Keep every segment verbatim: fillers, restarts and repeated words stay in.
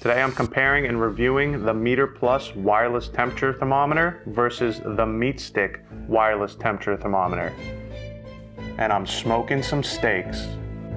Today I'm comparing and reviewing the MEATER Plus wireless temperature thermometer versus the MEATStick wireless temperature thermometer. And I'm smoking some steaks.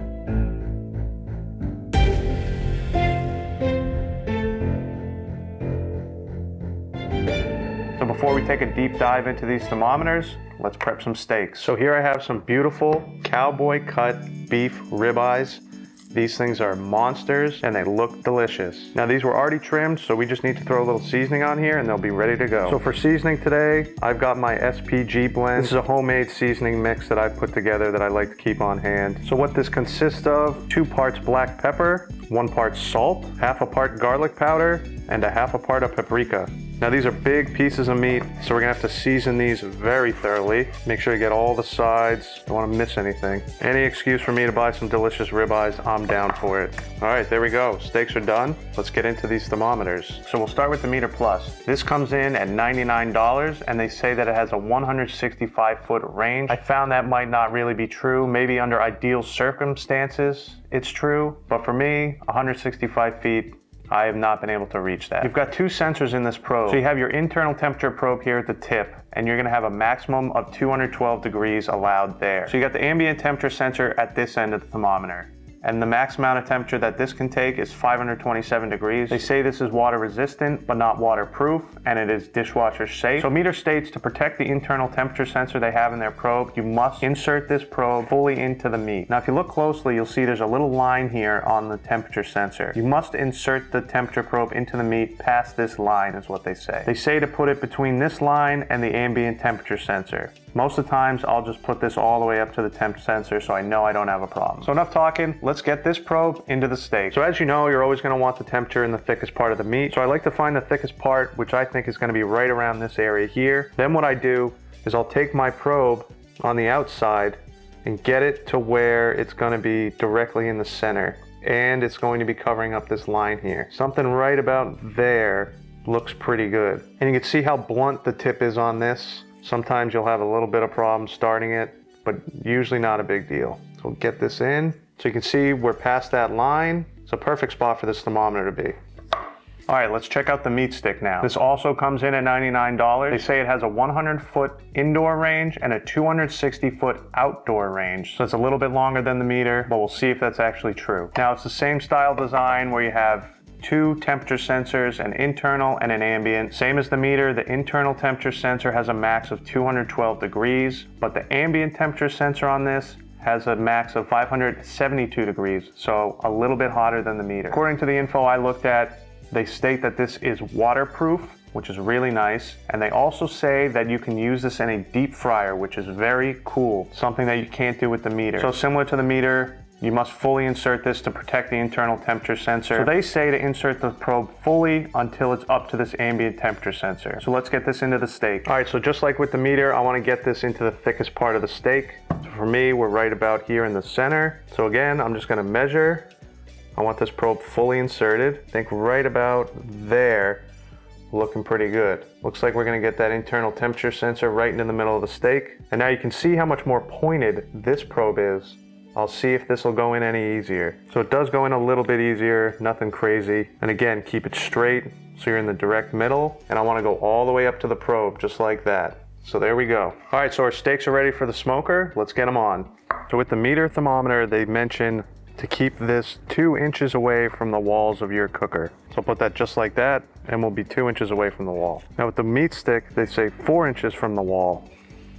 So before we take a deep dive into these thermometers, let's prep some steaks. So here I have some beautiful cowboy cut beef ribeyes. These things are monsters and they look delicious. Now these were already trimmed, so we just need to throw a little seasoning on here and they'll be ready to go. So for seasoning today, I've got my S P G blend. This is a homemade seasoning mix that I put together that I like to keep on hand. So what this consists of, two parts black pepper, one part salt, half a part garlic powder, and a half a part of paprika. Now these are big pieces of meat, so we're gonna have to season these very thoroughly. Make sure you get all the sides, don't wanna miss anything. Any excuse for me to buy some delicious ribeyes, I'm down for it. All right, there we go, steaks are done. Let's get into these thermometers. So we'll start with the MEATER Plus. This comes in at ninety-nine dollars and they say that it has a one hundred sixty-five foot range. I found that might not really be true. Maybe under ideal circumstances, it's true, but for me, one hundred sixty-five feet, I have not been able to reach that. You've got two sensors in this probe. So you have your internal temperature probe here at the tip, and you're gonna have a maximum of two hundred twelve degrees allowed there. So you got the ambient temperature sensor at this end of the thermometer. And the max amount of temperature that this can take is five hundred twenty-seven degrees. They say this is water resistant, but not waterproof, and it is dishwasher safe. So MEATER states to protect the internal temperature sensor they have in their probe, you must insert this probe fully into the meat. Now if you look closely, you'll see there's a little line here on the temperature sensor. You must insert the temperature probe into the meat past this line is what they say. They say to put it between this line and the ambient temperature sensor. Most of the times I'll just put this all the way up to the temp sensor so I know I don't have a problem. So enough talking, let's get this probe into the steak. So as you know, you're always gonna want the temperature in the thickest part of the meat. So I like to find the thickest part, which I think is gonna be right around this area here. Then what I do is I'll take my probe on the outside and get it to where it's gonna be directly in the center. And it's going to be covering up this line here. Something right about there looks pretty good. And you can see how blunt the tip is on this. Sometimes you'll have a little bit of problem starting it, but usually not a big deal. So we'll get this in. So you can see we're past that line. It's a perfect spot for this thermometer to be. All right, let's check out the MEATStick now. This also comes in at ninety-nine dollars. They say it has a one hundred foot indoor range and a two hundred sixty foot outdoor range. So it's a little bit longer than the MEATER, but we'll see if that's actually true. Now it's the same style design where you have two temperature sensors, an internal and an ambient. Same as the MEATER, the internal temperature sensor has a max of two hundred twelve degrees, but the ambient temperature sensor on this has a max of five hundred seventy-two degrees, so a little bit hotter than the MEATER. According to the info I looked at, they state that this is waterproof, which is really nice, and they also say that you can use this in a deep fryer, which is very cool, something that you can't do with the MEATER. So similar to the MEATER, you must fully insert this to protect the internal temperature sensor. So they say to insert the probe fully until it's up to this ambient temperature sensor. So let's get this into the steak. All right, so just like with the MEATER, I want to get this into the thickest part of the steak. So for me, we're right about here in the center. So again, I'm just going to measure. I want this probe fully inserted. I think right about there, looking pretty good. Looks like we're going to get that internal temperature sensor right into the middle of the steak. And now you can see how much more pointed this probe is. I'll see if this will go in any easier. So it does go in a little bit easier, nothing crazy. And again, keep it straight so you're in the direct middle. And I want to go all the way up to the probe, just like that. So there we go. All right, so our steaks are ready for the smoker. Let's get them on. So with the MEATER thermometer, they mention to keep this two inches away from the walls of your cooker. So I'll put that just like that, and we'll be two inches away from the wall. Now with the MEATStick, they say four inches from the wall.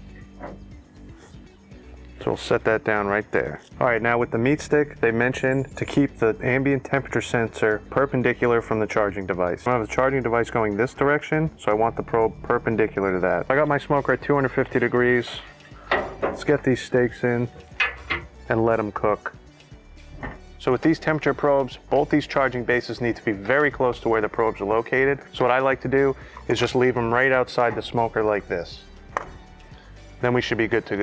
So we'll set that down right there. All right, now with the MEATStick, they mentioned to keep the ambient temperature sensor perpendicular from the charging device. I have the charging device going this direction, so I want the probe perpendicular to that. I got my smoker at two hundred fifty degrees. Let's get these steaks in and let them cook. So with these temperature probes, both these charging bases need to be very close to where the probes are located. So what I like to do is just leave them right outside the smoker like this. Then we should be good to go.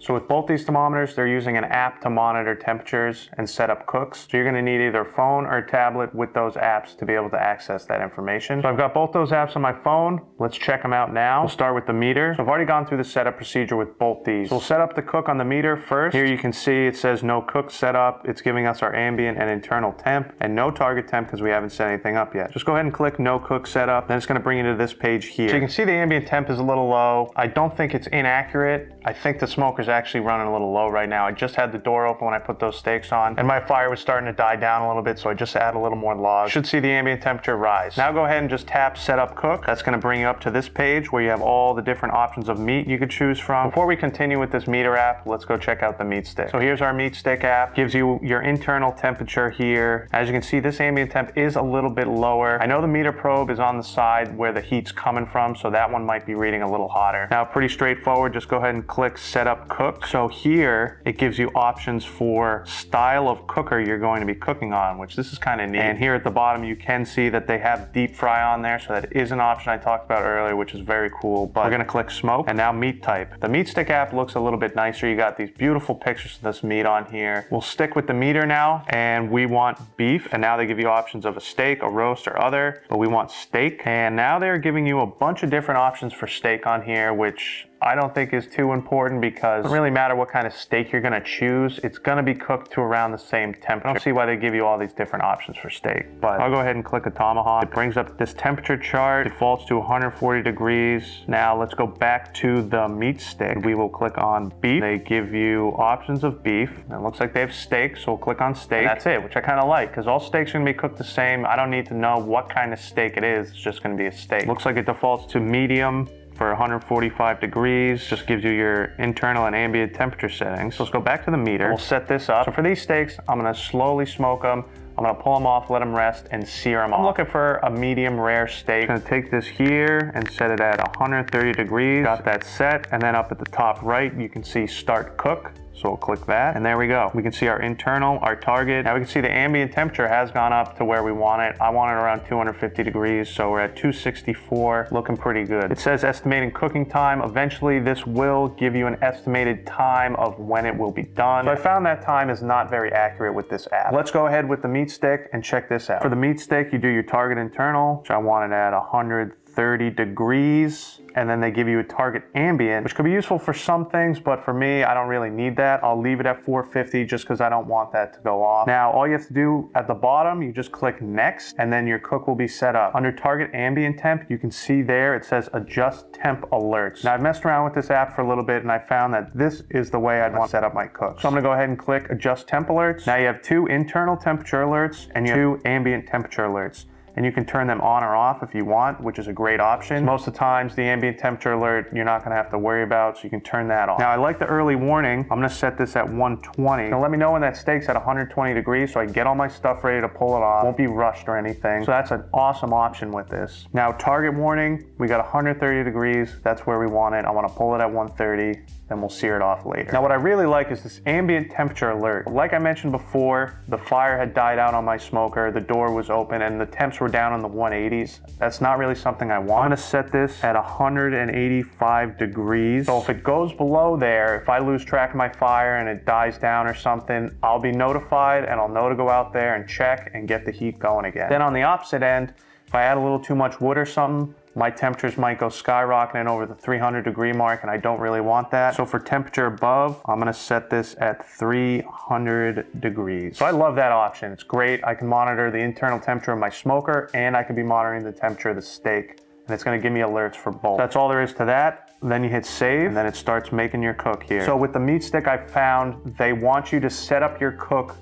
So with both these thermometers, they're using an app to monitor temperatures and set up cooks. So you're gonna need either a phone or a tablet with those apps to be able to access that information. So I've got both those apps on my phone. Let's check them out now. We'll start with the MEATER. So I've already gone through the setup procedure with both these. So we'll set up the cook on the MEATER first. Here you can see it says no cook setup. It's giving us our ambient and internal temp and no target temp because we haven't set anything up yet. Just go ahead and click no cook setup. Then it's gonna bring you to this page here. So you can see the ambient temp is a little low. I don't think it's inaccurate. I think the smoker's actually running a little low right now. I just had the door open when I put those steaks on and my fire was starting to die down a little bit, so I just add a little more log. Should see the ambient temperature rise. Now go ahead and just tap set up cook. That's gonna bring you up to this page where you have all the different options of meat you could choose from. Before we continue with this MEATER app, let's go check out the MEATStick. So here's our MEATStick app. Gives you your internal temperature here. As you can see, this ambient temp is a little bit lower. I know the MEATER probe is on the side where the heat's coming from, so that one might be reading a little hotter. Now pretty straightforward, just go ahead and click set up cook. So here it gives you options for style of cooker you're going to be cooking on, which this is kind of neat. And here at the bottom you can see that they have deep fry on there, so that is an option I talked about earlier, which is very cool. But we're gonna click smoke and now meat type. The MEATStick app looks a little bit nicer. You got these beautiful pictures of this meat on here. We'll stick with the MEATER now, and we want beef, and now they give you options of a steak, a roast, or other, but we want steak. And now they're giving you a bunch of different options for steak on here, which I don't think is too important because it doesn't really matter what kind of steak you're gonna choose. It's gonna be cooked to around the same temperature. I don't see why they give you all these different options for steak, but I'll go ahead and click a tomahawk. It brings up this temperature chart, defaults to one hundred forty degrees. Now let's go back to the MEATStick. We will click on beef. They give you options of beef. It looks like they have steak, so we'll click on steak. And that's it, which I kind of like because all steaks are gonna be cooked the same. I don't need to know what kind of steak it is. It's just gonna be a steak. Looks like it defaults to medium for one hundred forty-five degrees, just gives you your internal and ambient temperature settings. So let's go back to the MEATER. We'll set this up. So for these steaks, I'm gonna slowly smoke them. I'm gonna pull them off, let them rest, and sear them off. I'm looking for a medium rare steak. I'm gonna take this here and set it at one hundred thirty degrees. Got that set, and then up at the top right, you can see start cook. So we'll click that, and there we go. We can see our internal, our target. Now we can see the ambient temperature has gone up to where we want it. I want it around two hundred fifty degrees, so we're at two sixty-four, looking pretty good. It says estimating cooking time. Eventually this will give you an estimated time of when it will be done. So I found that time is not very accurate with this app. Let's go ahead with the MEATStick and check this out. For the MEATStick, you do your target internal, which I want it at one hundred thirty degrees, and then they give you a target ambient, which could be useful for some things, but for me, I don't really need that. I'll leave it at four fifty just because I don't want that to go off. Now, all you have to do at the bottom, you just click next, and then your cook will be set up. Under target ambient temp, you can see there, it says adjust temp alerts. Now, I've messed around with this app for a little bit, and I found that this is the way I'd want to set up my cook. So I'm gonna go ahead and click adjust temp alerts. Now you have two internal temperature alerts, and you have two ambient temperature alerts. And you can turn them on or off if you want, which is a great option. Most of the times, the ambient temperature alert, you're not gonna have to worry about, so you can turn that off. Now, I like the early warning. I'm gonna set this at one twenty. Now, let me know when that steak's at one hundred twenty degrees so I can get all my stuff ready to pull it off. Won't be rushed or anything. So that's an awesome option with this. Now, target warning, we got one hundred thirty degrees. That's where we want it. I wanna pull it at one thirty. Then we'll sear it off later. Now what I really like is this ambient temperature alert. Like I mentioned before, the fire had died out on my smoker, the door was open, and the temps were down in the one eighties. That's not really something I want. I'm gonna set this at one hundred eighty-five degrees. So if it goes below there, if I lose track of my fire and it dies down or something, I'll be notified and I'll know to go out there and check and get the heat going again. Then on the opposite end, if I add a little too much wood or something, my temperatures might go skyrocketing over the three hundred degree mark, and I don't really want that. So for temperature above, I'm gonna set this at three hundred degrees. So I love that option. It's great. I can monitor the internal temperature of my smoker, and I can be monitoring the temperature of the steak, and it's gonna give me alerts for both. So that's all there is to that. Then you hit save, and then it starts making your cook here. So with the MEATStick, I found they want you to set up your cook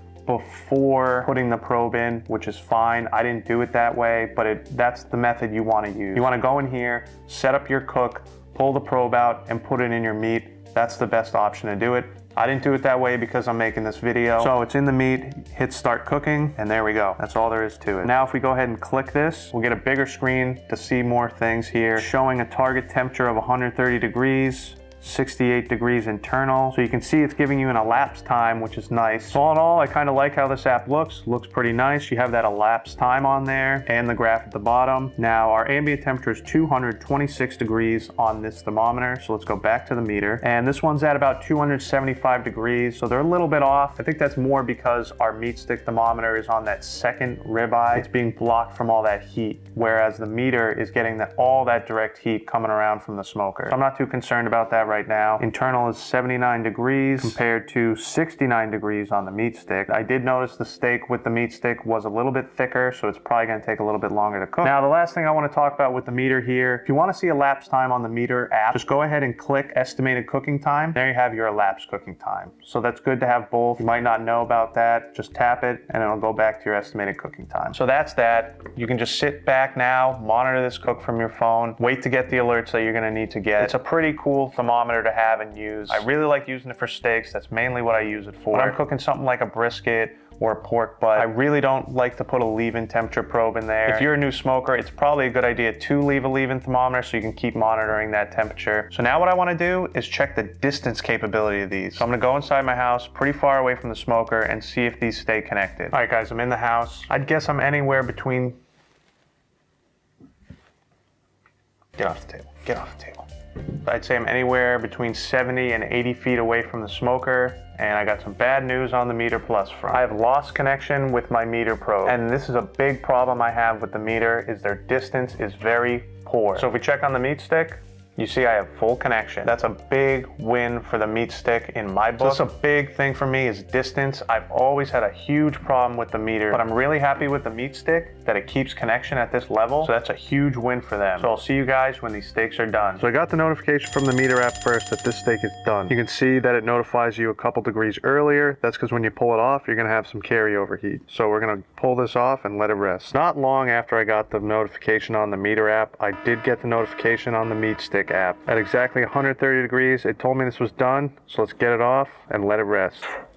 before putting the probe in, which is fine. I didn't do it that way, but it, that's the method you want to use. You want to go in here, set up your cook, pull the probe out, and put it in your meat. That's the best option to do it. I didn't do it that way because I'm making this video. So it's in the meat, hit start cooking, and there we go. That's all there is to it. Now if we go ahead and click this, we'll get a bigger screen to see more things here, showing a target temperature of one hundred thirty degrees. sixty-eight degrees internal. So you can see it's giving you an elapsed time, which is nice. So all in all, I kind of like how this app looks. Looks pretty nice. You have that elapsed time on there and the graph at the bottom. Now our ambient temperature is two hundred twenty-six degrees on this thermometer. So let's go back to the meter. And this one's at about two hundred seventy-five degrees. So they're a little bit off. I think that's more because our MEATStick thermometer is on that second ribeye. It's being blocked from all that heat, whereas the meter is getting that, all that direct heat coming around from the smoker. So I'm not too concerned about that right now. Internal is seventy-nine degrees compared to sixty-nine degrees on the MEATStick. I did notice the steak with the MEATStick was a little bit thicker, so it's probably going to take a little bit longer to cook. Now the last thing I want to talk about with the meter here, if you want to see elapsed time on the MEATER app, just go ahead and click estimated cooking time. There you have your elapsed cooking time. So that's good to have both. You might not know about that. Just tap it and it'll go back to your estimated cooking time. So that's that. You can just sit back now, monitor this cook from your phone, wait to get the alerts that you're going to need to get. It's a pretty cool thermometer to have and use. I really like using it for steaks. That's mainly what I use it for. When I'm cooking something like a brisket or a pork butt, I really don't like to put a leave-in temperature probe in there. If you're a new smoker, it's probably a good idea to leave a leave-in thermometer so you can keep monitoring that temperature. So now what I want to do is check the distance capability of these. So I'm going to go inside my house pretty far away from the smoker and see if these stay connected. All right guys, I'm in the house. I'd guess I'm anywhere between... Get off the table, get off the table. I'd say I'm anywhere between seventy and eighty feet away from the smoker, and I got some bad news on the MEATER Plus front. I have lost connection with my MEATER probe, and this is a big problem I have with the MEATER, is their distance is very poor. So if we check on the MEATStick, you see I have full connection. That's a big win for the MEATStick in my book. So that's a big thing for me is distance. I've always had a huge problem with the MEATER, but I'm really happy with the MEATStick that it keeps connection at this level. So that's a huge win for them. So I'll see you guys when these steaks are done. So I got the notification from the MEATER app first that this steak is done. You can see that it notifies you a couple degrees earlier. That's because when you pull it off, you're gonna have some carryover heat. So we're gonna pull this off and let it rest. Not long after I got the notification on the MEATER app, I did get the notification on the MEATStick app. At exactly one hundred thirty degrees, it told me this was done, so let's get it off and let it rest.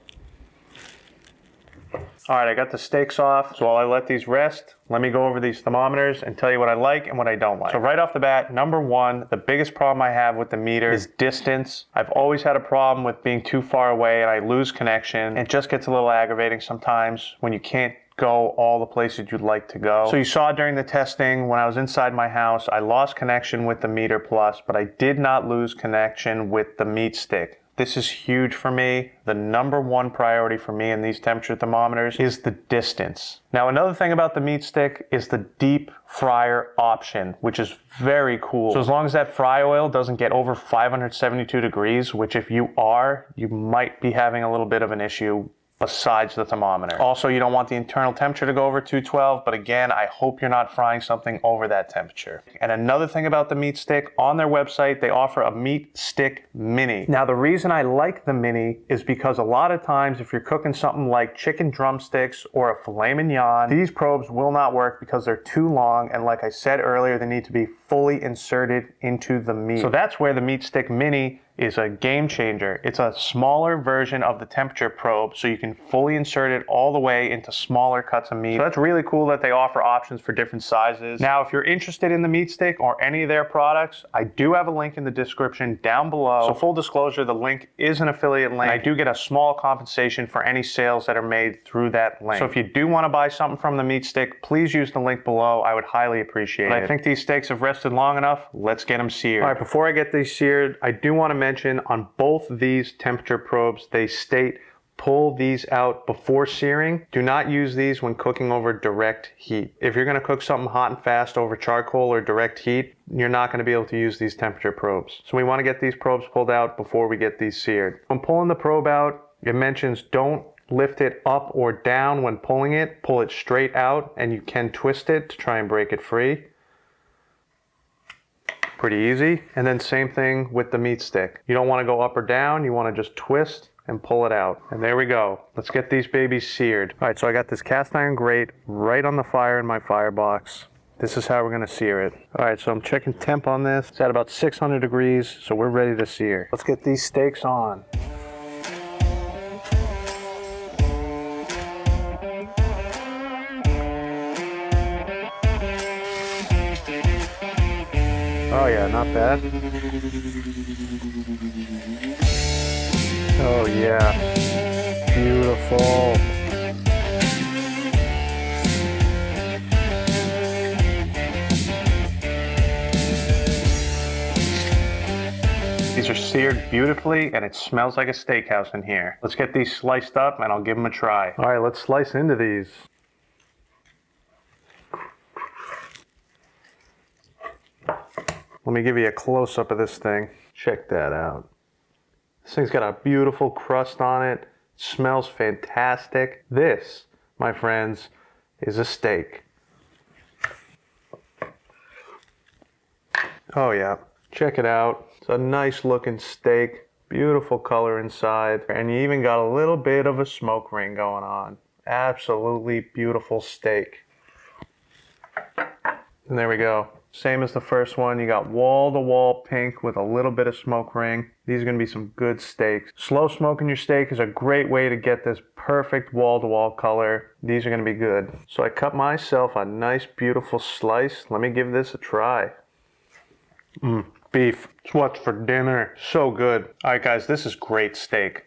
All right, I got the steaks off, so while I let these rest, let me go over these thermometers and tell you what I like and what I don't like. So right off the bat, number one, the biggest problem I have with the MEATER is distance. I've always had a problem with being too far away and I lose connection. It just gets a little aggravating sometimes when you can't go all the places you'd like to go. So you saw during the testing when I was inside my house, I lost connection with the MEATER Plus, but I did not lose connection with the MEATStick. This is huge for me. The number one priority for me in these temperature thermometers is the distance. Now, another thing about the MEATStick is the deep fryer option, which is very cool. So as long as that fry oil doesn't get over five hundred seventy-two degrees, which if you are, you might be having a little bit of an issue besides the thermometer. Also, you don't want the internal temperature to go over two twelve, but again, I hope you're not frying something over that temperature. And another thing about the MEATStick, on their website, they offer a MEATStick Mini. Now, the reason I like the Mini is because a lot of times, if you're cooking something like chicken drumsticks or a filet mignon, these probes will not work because they're too long, and like I said earlier, they need to be fully inserted into the meat. So that's where the MEATStick Mini is a game changer. It's a smaller version of the temperature probe, so you can fully insert it all the way into smaller cuts of meat. So that's really cool that they offer options for different sizes. Now, if you're interested in the MEATStick or any of their products, I do have a link in the description down below. So full disclosure, the link is an affiliate link. I do get a small compensation for any sales that are made through that link. So if you do want to buy something from the MEATStick, please use the link below. I would highly appreciate it. I think these steaks have rested long enough. Let's get them seared. All right, before I get these seared, I do want to mention mention on both these temperature probes, they state pull these out before searing. Do not use these when cooking over direct heat. If you're going to cook something hot and fast over charcoal or direct heat, you're not going to be able to use these temperature probes. So we want to get these probes pulled out before we get these seared. When pulling the probe out, it mentions don't lift it up or down when pulling it. Pull it straight out, and you can twist it to try and break it free. Pretty easy. And then same thing with the MEATStick. You don't want to go up or down, you want to just twist and pull it out. And there we go. Let's get these babies seared. All right, so I got this cast iron grate right on the fire in my firebox. This is how we're gonna sear it. All right, so I'm checking temp on this. It's at about six hundred degrees, so we're ready to sear. Let's get these steaks on. Oh yeah, not bad. Oh yeah, beautiful. These are seared beautifully and it smells like a steakhouse in here. Let's get these sliced up and I'll give them a try. All right, let's slice into these. Let me give you a close-up of this thing. Check that out. This thing's got a beautiful crust on it. It smells fantastic. This, my friends, is a steak. Oh yeah, check it out. It's a nice looking steak, beautiful color inside, and you even got a little bit of a smoke ring going on. Absolutely beautiful steak. And there we go. Same as the first one, you got wall-to-wall pink with a little bit of smoke ring. These are gonna be some good steaks. Slow smoking your steak is a great way to get this perfect wall-to-wall color. These are gonna be good. So I cut myself a nice, beautiful slice. Let me give this a try. Mmm, beef. It's what's for dinner. So good. All right, guys, this is great steak.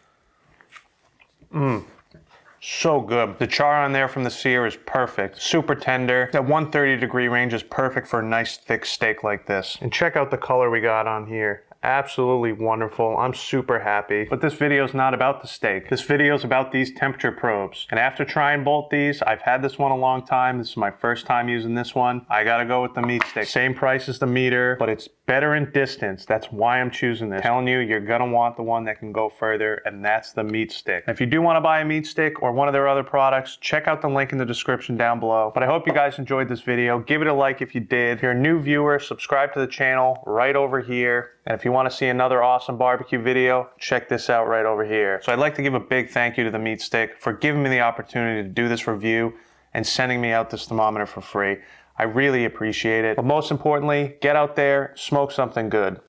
Mmm. So good. The char on there from the sear is perfect. Super tender. That one thirty degree range is perfect for a nice thick steak like this. And check out the color we got on here. Absolutely wonderful. I'm super happy. But this video is not about the steak. This video is about these temperature probes. And after trying both these, I've had this one a long time. This is my first time using this one. I gotta go with the MEATStick. Same price as the MEATER, but it's better in distance. That's why I'm choosing this. I'm telling you, you're gonna want the one that can go further, and that's the MEATStick. If you do want to buy a MEATStick or one of their other products, check out the link in the description down below. But I hope you guys enjoyed this video. Give it a like if you did. If you're a new viewer, subscribe to the channel right over here. And if you want to see another awesome barbecue video, check this out right over here. So I'd like to give a big thank you to the MEATStick for giving me the opportunity to do this review and sending me out this thermometer for free. I really appreciate it. But most importantly, get out there, smoke something good.